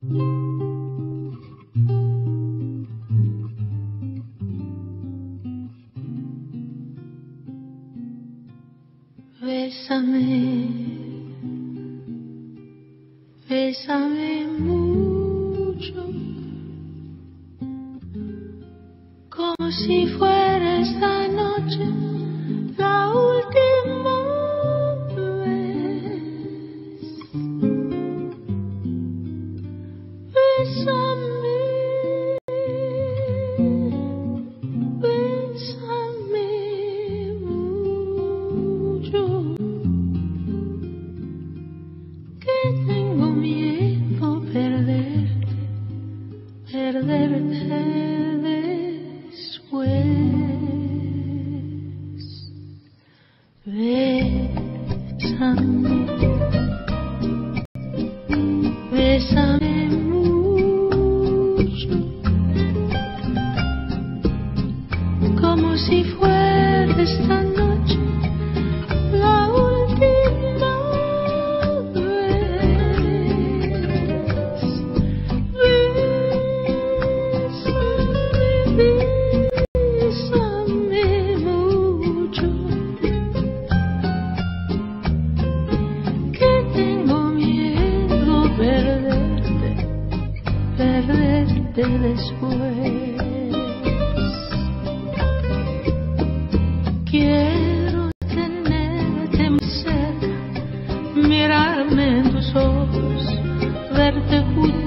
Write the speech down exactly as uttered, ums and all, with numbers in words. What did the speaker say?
Bésame, bésame mucho, como si fuera esta noche la última vez. Bésame, bésame mucho, que tengo miedo perderte, perderte después. Bésame, bésame mucho, como si fuera esta noche la última vez. Bésame, bésame mucho, que tengo miedo perderte, perderte después. Quiero tenerte más cerca, mirarme en tus ojos, verte junto